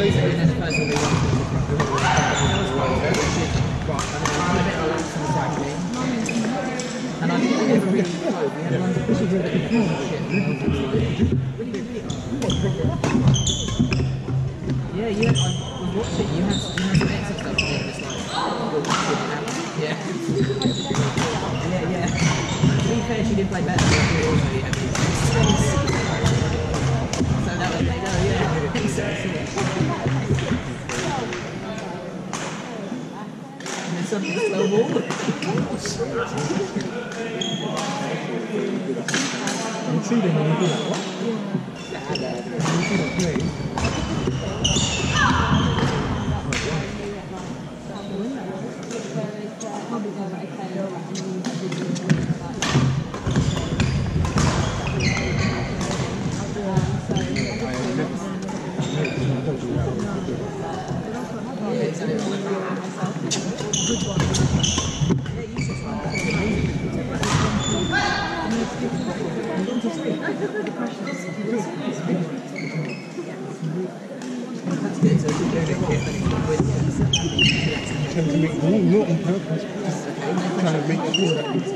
recently there's a person we want and I think we never really tried. We had one shit. Yeah, you had, I was watching, you had some extra stuff there, just like, yeah. Yeah. To be fair, she did play better, but she also had these so that was like, oh yeah, and then something slow ball. You see them when you do that, what? You see them play. Trying to make not on purpose, just trying to make sure that it's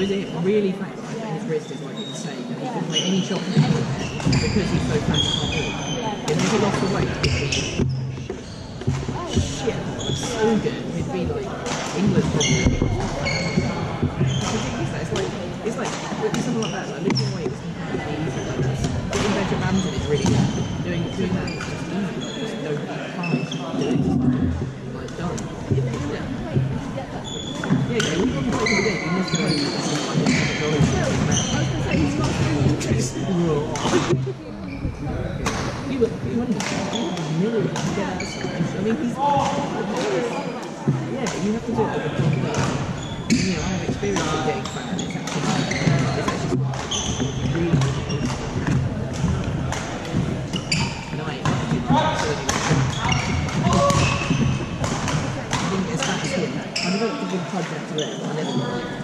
goes in really fast, right? But his wrist is like insane, and he can play any shot from anywhere because he's so fast and can't move. If he lost the weight, he'd be shit, so good. He'd be like England probably. It's like something like that. Like losing weight is completely easy. Like getting Benjamin Ramsden is really good. Doing that is just easy. Like just don't be hard. Do it. Like done. Yeah, we won the play for the day. You must go home. He won millions to get outside. I mean, he's yeah, you have to do it over top of that. You know, I have experience with getting fat, and it's actually really difficult. And I didn't get as fat as him. I developed a good project to it, but I never got it.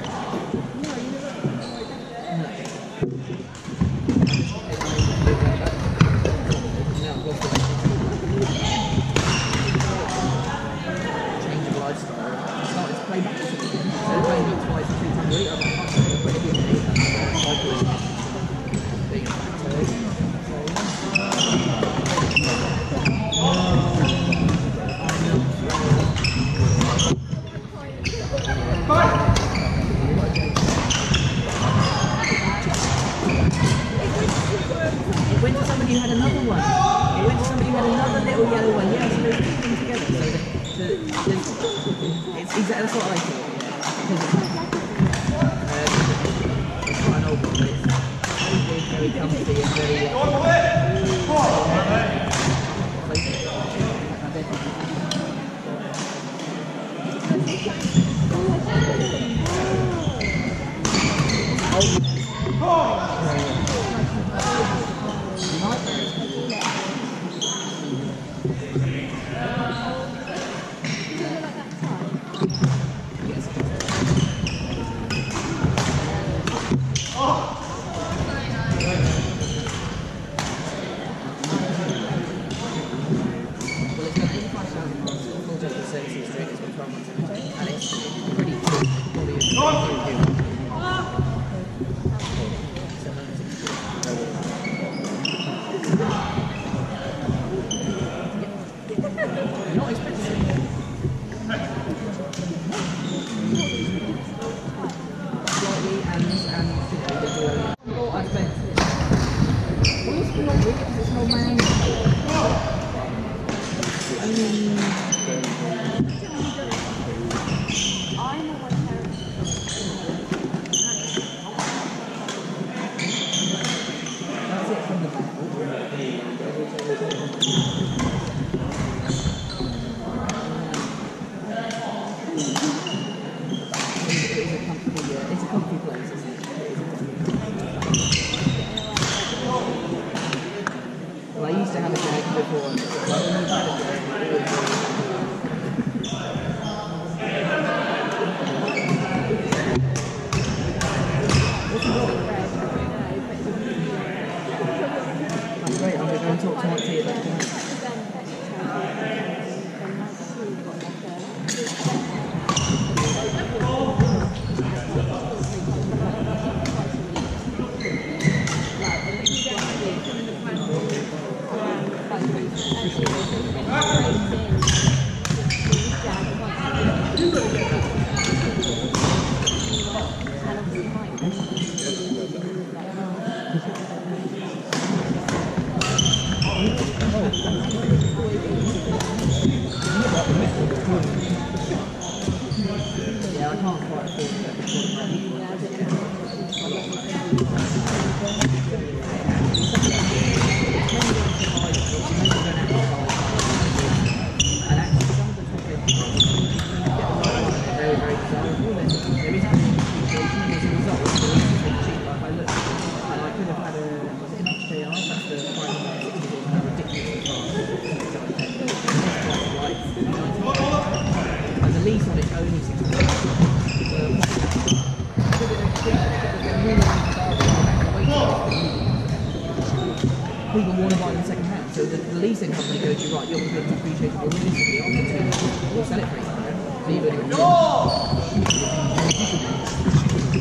That's what I thought, it's quite an old one, but it's very comfy and very... People want to buy them second hand, so the leasing company goes, you're right, you're going to appreciate it, or realistically, I'm going to we'll sell it for £800, so you're going to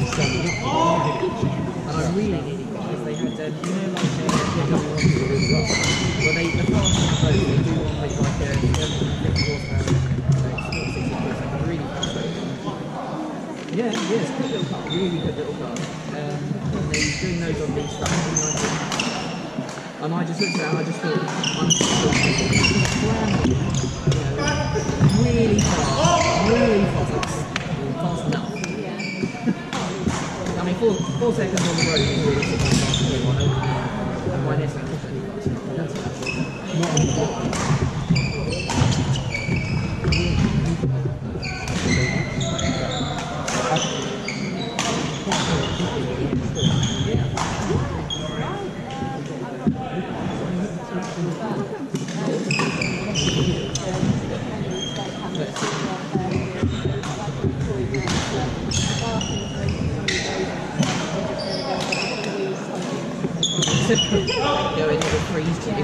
And I really needed it because they had, you know, like well, the fast boat, they do one with like a 750 horsepower engine, so it's 460 horsepower, like really fast boat. Yeah, it's a good little car, really good little car. And they were doing those on these tracks, and I just looked at it and I just thought, I'm so scrambling, really fast enough. I mean, 4 seconds on the road is really fast, and my next one was really fast. Not on the block. Go in, it'll freeze to you.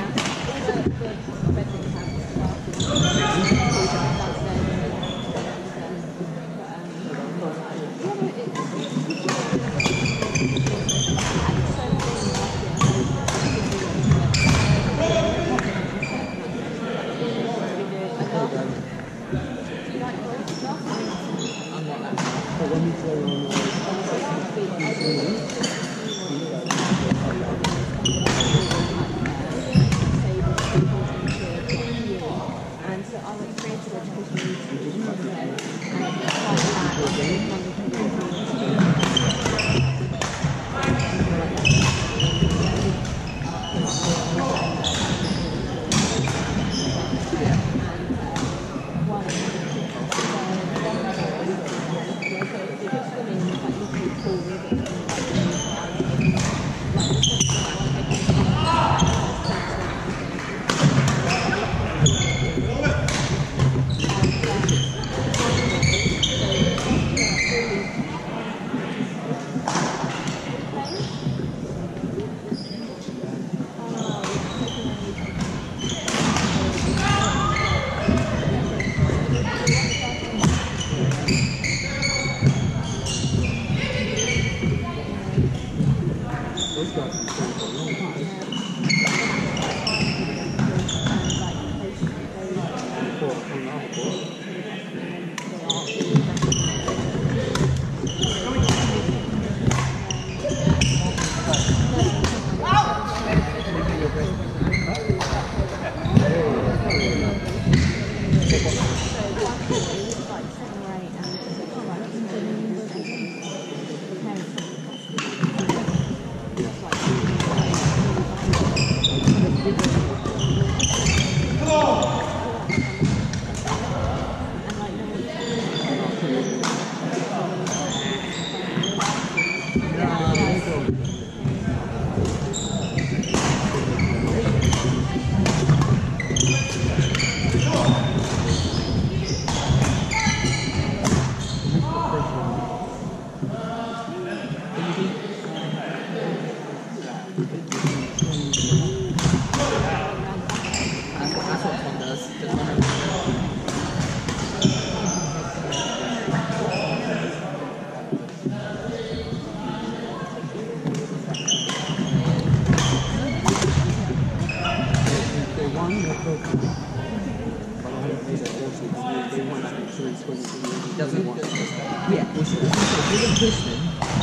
Doesn't want. Yeah, we should push them.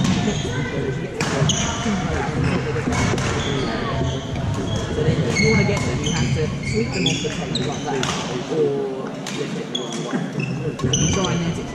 So then, if you want to get them, you have to sweep them off the table like that, or lift it the wrong way. Try and net it.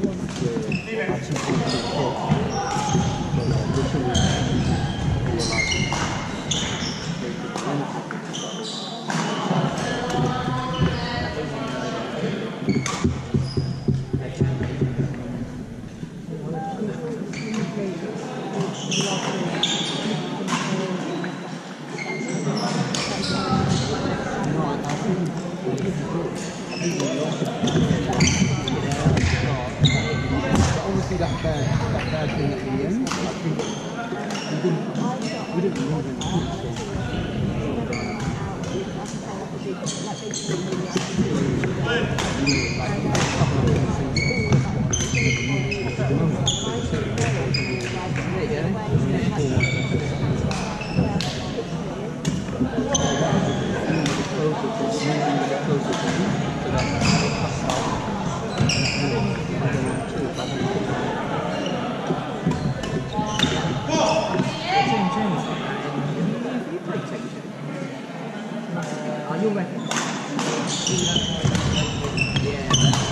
Obviously that bad thing at the end, I think we didn't move in the Ching Ching's like that. You play Ching Ching? You'll reckon. Yeah.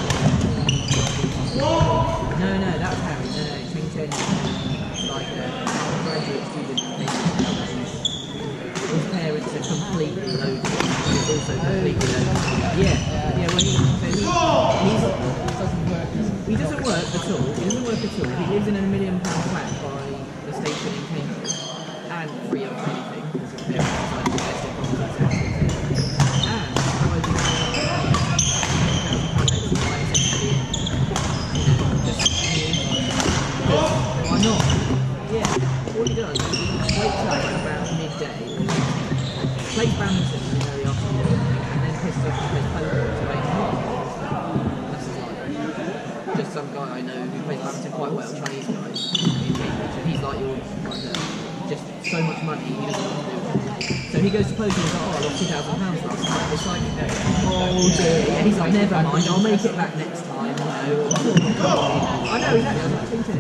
No, that's Harry. No, Ching Ching is like a graduate student nowadays. His parents are completely loaded. He's also completely loaded. Yeah. Well, he doesn't work at all. He lives in a £1 million flat by the station in Cambridge, and free of anything because his parents decided to invest in property and why not? Yeah. All he does is he wakes up at about midday, plays badminton in the early afternoon, and then pisses off and plays poker until 8 o'clock. That's his life. Just some guy I know who plays badminton quite well, Chinese guy, in Cambridge, and he's like just so much money, he doesn't know what to do with it. So he goes to poker and he's like, I lost £2,000 last night. It's like, oh dear. Yeah, he's like, never mind, I'll make it back next time. I know, exactly. I was like, thinking,